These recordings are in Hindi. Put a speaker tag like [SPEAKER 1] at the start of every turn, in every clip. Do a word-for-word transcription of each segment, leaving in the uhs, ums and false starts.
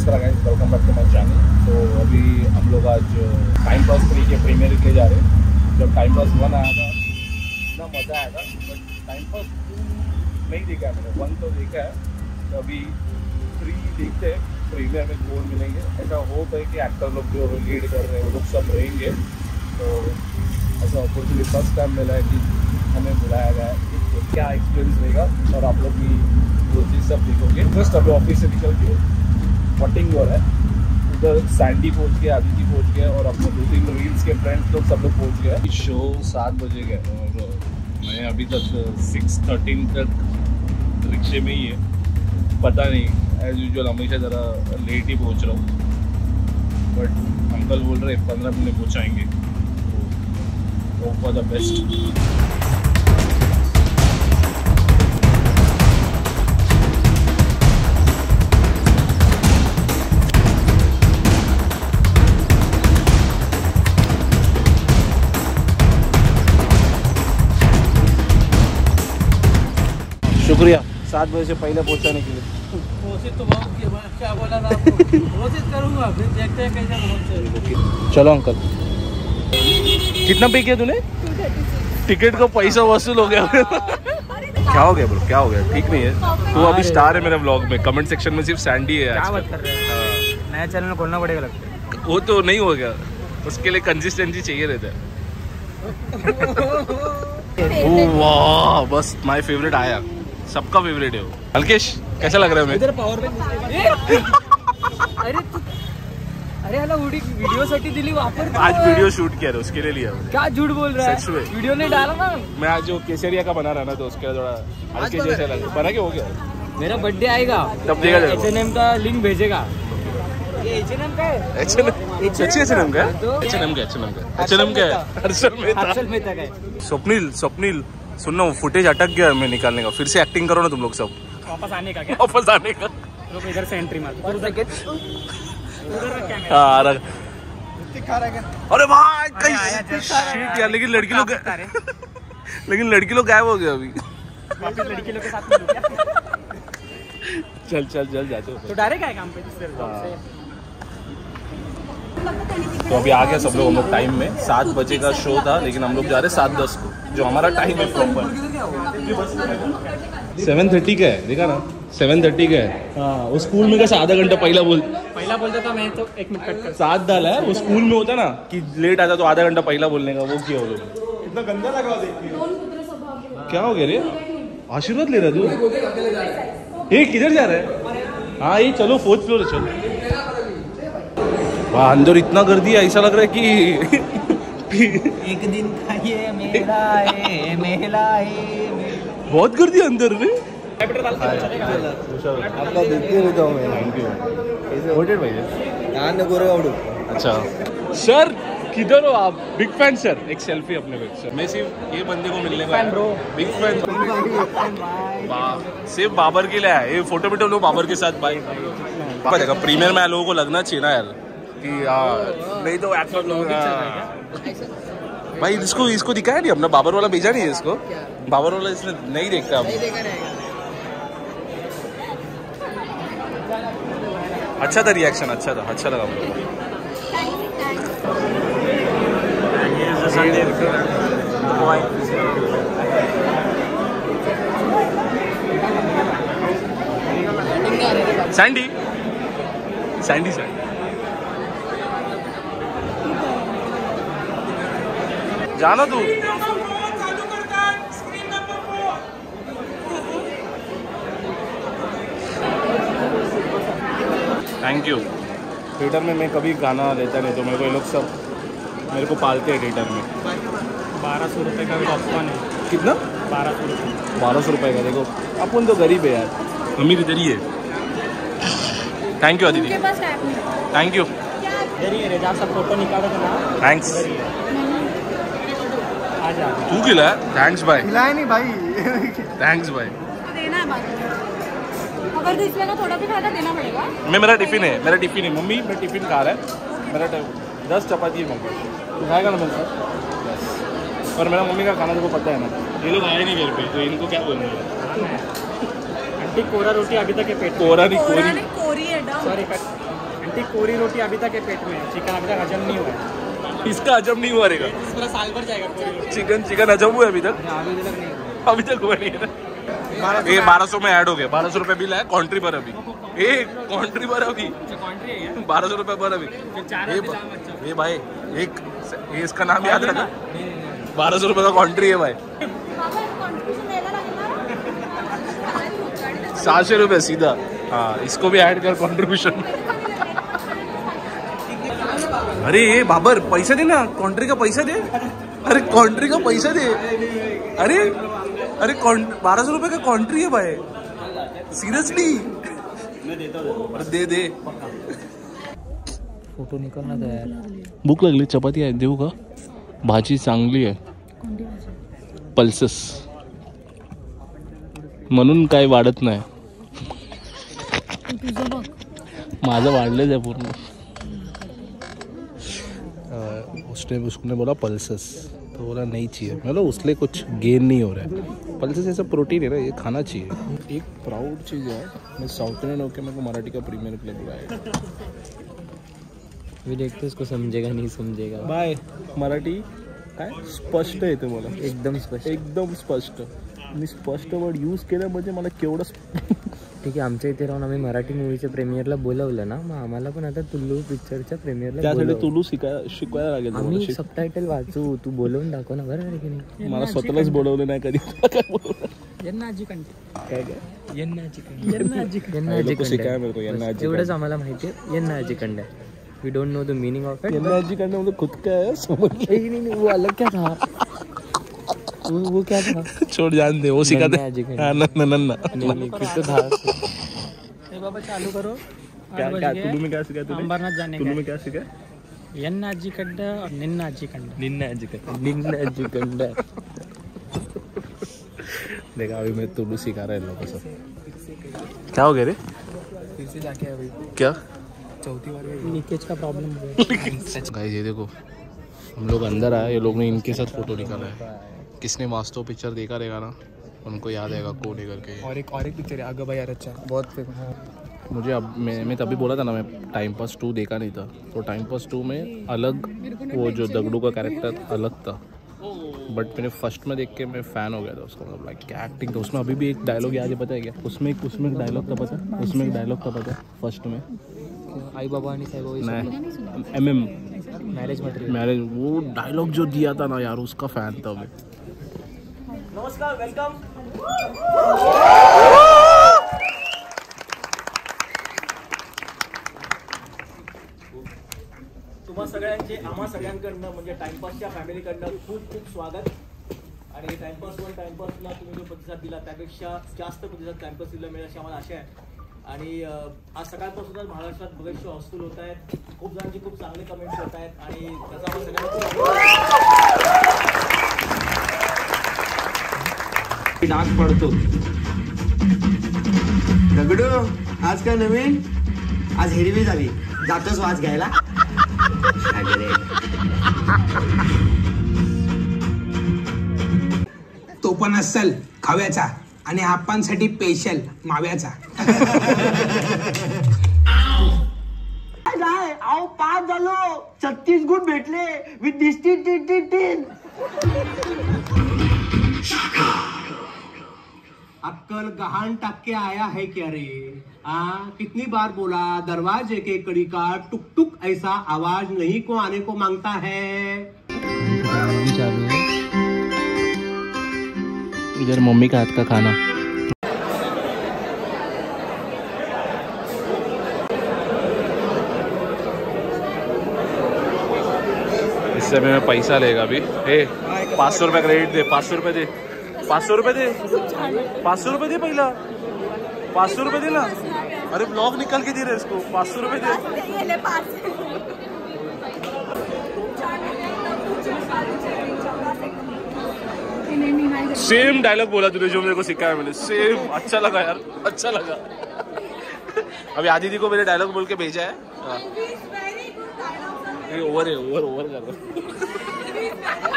[SPEAKER 1] नमस्कार guys, welcome back to my channel. तो अभी हम लोग आज टाइम पास थ्री के प्रीमियर के जा रहे हैं। जब टाइम पास वन आया था इतना मज़ा आया था, बट टाइम पास टू नहीं देखा है मैंने, वन तो देखा है। तो अभी थ्री देखते हैं प्रीमियर में कौन मिलेंगे। ऐसा होप है कि एक्टर लोग जो लीड कर रहे हैं वो लोग सब रहेंगे। तो ऐसा अपॉर्चुनिटी फर्स्ट टाइम मिला है कि हमें बुलाया गया है। तो क्या एक्सपीरियंस रहेगा और आप लोग भी वो चीज़ सब देखोगे। जस्ट अभी ऑफिस से निकल के वोटिंग हो रहा है, उधर सैंडी पहुंच गया, आदित्य पहुंच गया और अपने दो तीन रील्स के फ्रेंड्स लोग सब लोग पहुंच गए। शो सात बजे गए और मैं अभी तक सिक्स थर्टीन तक रिक्शे में ही है। पता नहीं, एज यूजुअल हमेशा ज़रा लेट ही पहुंच रहा हूँ, बट अंकल बोल रहे पंद्रह मिनट में पहुँचाएंगे। तो होप फॉर द बेस्ट। शुक्रिया सात बजे से पहले पहुंचाने के लिए।
[SPEAKER 2] कोशिश तो बहुत की, क्या बोला था आपको, कोशिश करूंगा, फिर देखते हैं कैसे पहुंचे।
[SPEAKER 1] चलो अंकल, कितना पे किया तूने? टिकट का पैसा वसूल हो गया। क्या हो गया ब्रो, क्या हो गया? ठीक नहीं है तू अभी स्टार है मेरे व्लॉग में। कमेंट सेक्शन में सिर्फ सैंडी है।
[SPEAKER 2] क्या बात कर रहे हैं? नया चैनल खोलना पड़ेगा लगता है।
[SPEAKER 1] वो तो नहीं हो गया, उसके लिए कंसिस्टेंसी चाहिए रहता है। ओह वाह, बस माय फेवरेट आया, सबका फेवरेट है वो। अलकेश कैसा लग रहा है?
[SPEAKER 2] इधर पावर बैंक। अरे अरे हला उड़ी वीडियो साठी दिली वापर।
[SPEAKER 1] आज वीडियो शूट किया था, उसके लिए लिया।
[SPEAKER 2] क्या झूठ बोल रहा है?
[SPEAKER 1] सच में
[SPEAKER 2] वीडियो नहीं डाला ना।
[SPEAKER 1] मैं आज जो केसरिया का बना रहा ना, तो उसके थोड़ा हल्के जैसे लगा। बना के हो गया।
[SPEAKER 2] मेरा बर्थडे आएगा
[SPEAKER 1] तब देखा जाएगा।
[SPEAKER 2] एच एन एम का लिंक भेजेगा। ये एच एन एम का है।
[SPEAKER 1] एच एन एम सच्ची एच एन एम का है? एच एन एम का एच एन एम का एच एन एम का है। हर्षल मेहता।
[SPEAKER 2] हर्षल मेहता का है।
[SPEAKER 1] स्वप्निल स्वप्निल सुनना, फुटेज अटक गया मैं निकालने का। फिर से एक्टिंग करो ना तुम लोग सब।
[SPEAKER 2] वापस आने का क्या?
[SPEAKER 1] वापस आने का।
[SPEAKER 2] लोग इधर से एंट्री मार।
[SPEAKER 1] अरे भाई शिट यार, लेकिन लड़की लोग लेकिन लड़की लोग गायब हो गए अभी।
[SPEAKER 2] वापस लड़की लोग के साथ मिल गया।
[SPEAKER 1] चल चल चल जाते हो
[SPEAKER 2] तो डायरेक्ट आए काम पे जिससे।
[SPEAKER 1] तो अभी आ गया सब लोग हम लोग टाइम में। सात बजे का शो था, लेकिन हम लोग जा रहे हैं सात दस को, जो हमारा टाइम है प्रॉपर। सेवन थर्टी का है, देखा ना? सेवन थर्टी का है। हाँ, वो स्कूल में कैसे आधा घंटा पहला बोल
[SPEAKER 2] पहला बोलता था मैं, तो एक मिनट कट कर।
[SPEAKER 1] सात डाला है। वो स्कूल में होता ना कि लेट आता तो आधा घंटा पहला बोलने का, वो किया वो लोग।
[SPEAKER 3] इतना गंदा लगा देखिए।
[SPEAKER 1] क्या हो गया रे? आशीर्वाद ले रहा तू? ये किधर जा रहा है? हाँ ये चलो फोर्थ फ्लोर है, चलो। वहाँ अंदर इतना गर्दी है, ऐसा लग रहा है कि
[SPEAKER 2] एक दिन का ये मेला है, मेला है।
[SPEAKER 1] बहुत गर्दी है अंदर रे।
[SPEAKER 3] आपका देखते रहता हूँ मैं।
[SPEAKER 1] Thank you. वोटेड भाई
[SPEAKER 3] यहाँ ने गोरेगावड़ू।
[SPEAKER 1] अच्छा सर, किधर हो आप? Big fan sir. एक सेल्फी अपने में सर। मैं सिर्फ ये बंदे को मिलने का बिग फैन। सिर्फ बाबर के लिए है ये फोटो। बिटो लो बाबर के साथ भाई। देखा प्रीमियर में लोगों को लगना चाहिए ना यार कि यार, नहीं तो एक्टर लोग भाई। इसको इसको दिखाया नहीं अपना, बाबर वाला भेजा नहीं है इसको। बाबर वाला इसने नहीं देखता अब। अच्छा था रिएक्शन, अच्छा था, अच्छा लगा मुझे। सैंडी सैंडी सैंडी जाना तू। Thank you. थिएटर में मैं कभी गाना लेता नहीं, तो मेरे को ये लोग सब मेरे को पालते हैं थिएटर में।
[SPEAKER 2] बारह सौ रुपये का पॉपकॉर्न है।
[SPEAKER 1] कितना?
[SPEAKER 2] बारह सौ रुपये।
[SPEAKER 1] बारह सौ रुपये का। देखो अपन तो गरीब है यार, अमीर इधर ही है। Thank you Aditi, thank you.
[SPEAKER 2] सब फोटो निकालो ना।
[SPEAKER 1] थैंक्स। तू खिला? थैंक्स भाई।
[SPEAKER 3] खिलाए नहीं भाई।
[SPEAKER 1] थैंक्स भाई।
[SPEAKER 4] देना है बाद में। अगर तो इसमें का थोड़ा भी खाया देना पड़ेगा।
[SPEAKER 1] मैं मेरा टिफिन है, मेरा टिफिन है। मम्मी मैं टिफिन खा रहा है। मेरा दस चपाती है मम्मी। तू खाएगा ना मेरे साथ? और मेरा मम्मी का खाना तो पता है ना। ये लोग आए नहीं घर पे, तो इनको क्या बोलना है?
[SPEAKER 2] आंटी कोरा रोटी अभी तक है पेट।
[SPEAKER 1] कोरा नहीं, कोरी
[SPEAKER 4] कोरी है।
[SPEAKER 2] सॉरी। आंटी कोरी रोटी अभी तक है पेट में, चिकन अभी तक हजम नहीं हुआ है।
[SPEAKER 1] इसका हजम नहीं हुआ रहेगा,
[SPEAKER 2] पूरा साल भर जाएगा कोरी रोटी।
[SPEAKER 1] चिकन चिकन हजम हुआ अभी तक?
[SPEAKER 2] अभी तक नहीं हुआ,
[SPEAKER 1] अभी तक हुआ नहीं है। ये बारह सौ में ऐड हो गया, बारह सौ रुपए बिल है कॉन्ट्री पर अभी। ए कॉन्ट्री पर अभी बारह सौ रुपए पर अभी। ये भाई एक ये इसका नाम याद रखा, बारह सौ रुपए का कॉन्ट्री है भाई। सात सौ रुपये सीधा। हाँ इसको भी ऐड कर कॉन्ट्रीब्यूशन। अरे ये बाबर पैसा दे ना, कॉन्ट्री का पैसा दे। अरे कॉन्ट्री का पैसा दे। अरे अरे बारह सौ रुपए का कॉन्ट्री है भाई, सीरियसली दे दे।
[SPEAKER 2] फोटो निकलना था यार।
[SPEAKER 1] भूक लागली, चपाती आहे देऊ का? भाजी चांगली आहे, पल्सेस म्हणून काय वाढत नाही, माझं वाढलंच आहे पूर्ण। उसने उसने बोला पल्सेस, तो बोला नहीं चाहिए। मतलब उसके कुछ गेन नहीं हो रहा है, पल्सेस ऐसा प्रोटीन है ना, ये खाना चाहिए। एक प्राउड चीज़ है, मैं साउथ इंडियन होकर मेरे को मराठी का प्रीमियर प्ले बुलाया।
[SPEAKER 2] मी देखते उसको समझेगा नहीं समझेगा।
[SPEAKER 1] बाय मराठी काय स्पष्ट येते मला,
[SPEAKER 2] एकदम स्पष्ट,
[SPEAKER 1] एकदम स्पष्ट। मी स्पष्ट वर्ड यूज केलं म्हणजे मला केवढं।
[SPEAKER 2] ठीक आहे, आमच्या इथे राहून आम्ही मराठी मूवीच्या प्रीमियरला बोलवलं ना, मग आम्हाला पण आता तुल्लू पिक्चरच्या प्रीमियरला
[SPEAKER 1] त्यासाठी तुलू शिकाय शिकवायला लागेल।
[SPEAKER 2] आम्ही सबटायटल वाचू, तू बोलवून दाखव ना, बरोबर की नाही?
[SPEAKER 1] मला स्वतःलाच बोलवलं नाही कधी।
[SPEAKER 2] यन्नाजी कंटे
[SPEAKER 1] काय काय
[SPEAKER 2] यन्नाजी कंटे यन्नाजी कंटे
[SPEAKER 1] शिकायला मिळतो यन्नाजी।
[SPEAKER 2] एवढंच आम्हाला माहिती आहे, यन्नाजी कंटे। We don't know the meaning of it.
[SPEAKER 1] यन्नाजी कंटे मतलब खुद का है, समझ
[SPEAKER 2] नहीं नहीं वो अलग क्या था, वो वो क्या था?
[SPEAKER 1] छोड़ जान दे, वो सिखा दे। हां ना ना ना
[SPEAKER 2] नहीं नहीं कुछ तो था। ए बाबा चालू करो।
[SPEAKER 1] क्या क्या तुलू में क्या सिखाया तूने?
[SPEAKER 2] अंबरनाथ जाने का।
[SPEAKER 1] तुलू में क्या सिखाया?
[SPEAKER 2] यन्नाजी कंटे और निन्नाजी कंटे।
[SPEAKER 1] निन्नाजी कंटे,
[SPEAKER 2] निन्नाजी कंटे।
[SPEAKER 1] देखा अभी मैं तुलू सिखा रहा है लोगों को। क्या हो गया रे?
[SPEAKER 2] फिर से जाके अभी
[SPEAKER 1] क्या
[SPEAKER 2] चौथी बार लीकेज का प्रॉब्लम हुआ है।
[SPEAKER 1] गाइस ये देखो, हम लोग अंदर आए, ये लोग ने इनके साथ फोटो निकाला है। किसने वास्तव पिक्चर देखा रहेगा ना, उनको याद आएगा कौन है करके।
[SPEAKER 2] और एक और एक पिक्चर है आगा भाई यार, अच्छा बहुत फेमस।
[SPEAKER 1] मुझे अब मैं मैं तभी बोला था ना, मैं टाइम पास टू देखा नहीं था, तो टाइम पास टू में अलग वो जो दगड़ू का कैरेक्टर अलग था, बट मैंने फर्स्ट में देख के मैं फ़ैन हो गया था उसका। मतलब लाइक क्या एक्टिंग था उसमें। अभी भी एक डायलॉग याद है, पता है क्या उसमें? एक उसमें एक डायलॉग था पता है, उसमें एक डायलॉग था पता है फर्स्ट में,
[SPEAKER 2] आई बाबा नहीं साहब
[SPEAKER 1] एम एम
[SPEAKER 2] मैरिज मटेरियल
[SPEAKER 1] मैरिज, वो डायलॉग जो दिया था ना यार, उसका फ़ैन था मैं।
[SPEAKER 2] नमस्कार, वेलकम।
[SPEAKER 5] तुम्हा सगळ्यांचे आम्हा सगळ्यांकडनं म्हणजे टाइमपासच्या फॅमिलीकडनं खूप खूप स्वागत। आणि टाइमपास वन टाइमपासला तुम्ही जो प्रतिसाद दिला त्यापेक्षा जास्त प्रतिसाद टाइमपास दिला मिळेल अशी आम्हाला आशा आहे। आणि आज सकाळपासूनच महाराष्ट्रात बरेचसे हॉस्टेल होत आहेत, खूप जणांची खूप चांगले कमेंट्स होत आहेत आणि त्याचा आम्हाला सगळ्यांना
[SPEAKER 3] डाग पडतो। दगडू आज काय नवीन? आज हिरवी झाली, जातोच वाच घ्यायला।
[SPEAKER 6] तो पण असल खाव्याचा आणि आपांसाठी स्पेशल माव्याचा।
[SPEAKER 3] नाही आओ पाच झालो, छत्तीस गुण भेटले विथ डिस्टिन टिन टिन टिन। अक्कल गहान टक्के आया है क्या रे? आ कितनी बार बोला दरवाजे के कड़ी का टुक टुक ऐसा आवाज नहीं को आने को मांगता है।
[SPEAKER 2] चालू है
[SPEAKER 1] इधर मम्मी का हाथ का खाना। इससे मैं पैसा लेगा अभी। ए पाँच सौ रुपये क्रेडिट दे, पाँच सौ रुपये दे, पाँच सौ रुपये दे, पाँच सौ रुपये दे, पहिला पाँच सौ रुपये दे ना। अरे ब्लॉग निकाल के दे रहे इसको, पाँच सौ रुपये दे। सेम डायलॉग बोला तूने जो मेरे को सिखाया मैंने, सेम। अच्छा लगा यार, अच्छा लगा। अभी आदिति को मेरे डायलॉग बोल के भेजा है। ओवर है, ओवर ओवर कर रहा।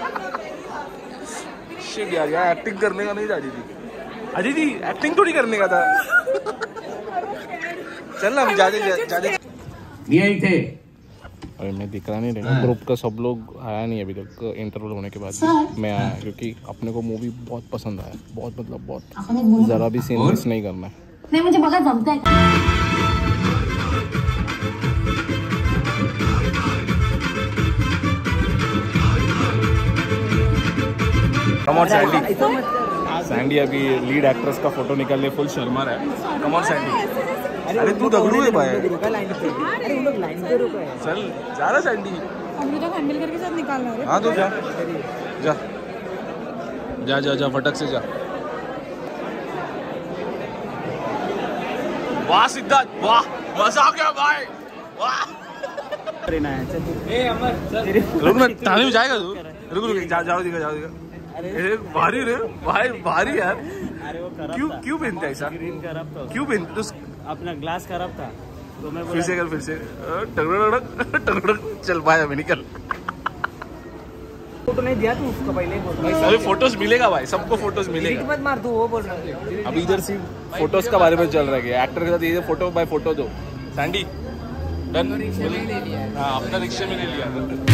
[SPEAKER 1] शिट यार, यार एक्टिंग करने का नहीं था आदिति। आदिति एक्टिंग थोड़ी करने का था। चल ना, हम जाते जाते
[SPEAKER 3] मी आहे इथे.
[SPEAKER 1] अरे मैं दिख रहा नहीं रहेगा, ग्रुप का सब लोग आया नहीं अभी तक इंटरवल होने के बाद मैं आया, क्योंकि अपने को मूवी बहुत पसंद आया, बहुत मतलब बहुत, ज़रा भी सीन मिस नहीं करना है.
[SPEAKER 4] नाही म्हणजे बघा जमतंय.
[SPEAKER 1] Come on Sandy. सैंडी अभी लीड एक्ट्रेस का फोटो निकालने फुल शर्मा रहा है. Come on Sandy. अरे तू दगड़ू है भाई.
[SPEAKER 2] अरे उन लोग लाइन पे रुका है.
[SPEAKER 1] चल जा रहा सैंडी.
[SPEAKER 4] हम लोग खानविलकर के साथ निकालना है.
[SPEAKER 1] हाँ तो जा जा जा जा जा फटक से जा. वाह सिद्धार्थ, वाह मजा आ गया भाई, वाह.
[SPEAKER 2] ए अमर चल.
[SPEAKER 1] रुक ना, थाने में जाएगा तू. रुक रुक जा जाओ दिखा जाओ दिखा. अरे भारी रे भाई, भारी यार.
[SPEAKER 5] अरे वो खराब
[SPEAKER 1] क्यों
[SPEAKER 5] था.
[SPEAKER 1] क्यों पहनता है ऐसा?
[SPEAKER 5] स्क्रीन खराब था.
[SPEAKER 1] क्यों पहनता तो?
[SPEAKER 5] अपना ग्लास खराब था तो मैं
[SPEAKER 1] फिर से कर, फिर से टगड़क टगड़क. चल भाई अभी निकल.
[SPEAKER 2] फोटो नहीं दिया तू उसको पहले ही बोल.
[SPEAKER 1] अरे फोटोज मिलेगा भाई, सबको फोटोज मिलेगा.
[SPEAKER 2] मत मार, तू वो बोल रहा है.
[SPEAKER 1] अभी इधर सी फोटोज का बारे में चल रहा है, एक्टर के साथ ये फोटो बाय फोटो दो. सैंडी डन. हाँ अपना रिक्शे में ले लिया.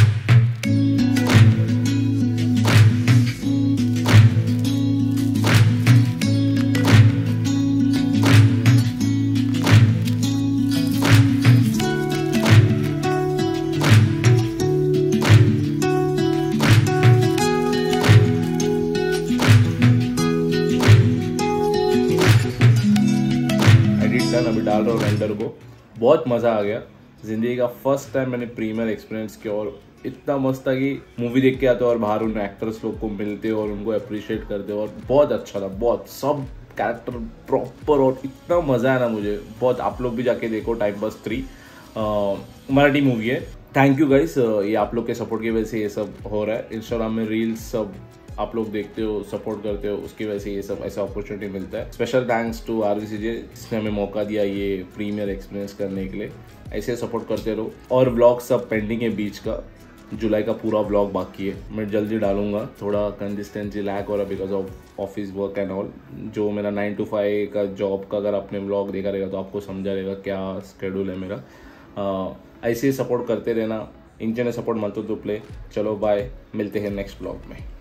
[SPEAKER 1] अभी डाल रहा हूँ रेंडर को. बहुत मज़ा आ गया. ज़िंदगी का फर्स्ट टाइम मैंने प्रीमियर एक्सपीरियंस किया और इतना मस्त था कि मूवी देख के आते और बाहर उन एक्टर्स लोग को मिलते और उनको अप्रिशिएट करते और बहुत अच्छा था. बहुत सब कैरेक्टर प्रॉपर और इतना मज़ा है ना मुझे बहुत. आप लोग भी जाके देखो, time pass three Marathi movie है. थैंक यू गाइस, ये आप लोग के सपोर्ट की वजह से ये सब हो रहा है. इंस्टाग्राम में रील्स सब आप लोग देखते हो, सपोर्ट करते हो, उसकी वजह से ये सब ऐसा अपॉर्चुनिटी मिलता है. स्पेशल थैंक्स टू आरवीसीजे जिसने हमें मौका दिया ये प्रीमियर एक्सपीरियंस करने के लिए. ऐसे सपोर्ट करते रहो. और व्लॉग सब पेंडिंग है बीच का. जुलाई का पूरा व्लॉग बाकी है, मैं जल्दी डालूंगा. थोड़ा कंसिस्टेंसी लैक हो रहा because of office work and all. जो मेरा नाइन टू फाइव का जॉब का अगर आपने व्लॉग देखा रहेगा तो आपको समझा रहेगा क्या स्केड्यूल है मेरा. ऐसे सपोर्ट करते रहना. इंजन सपोर्ट मत तो प्ले. चलो बाय, मिलते हैं नेक्स्ट व्लॉग में.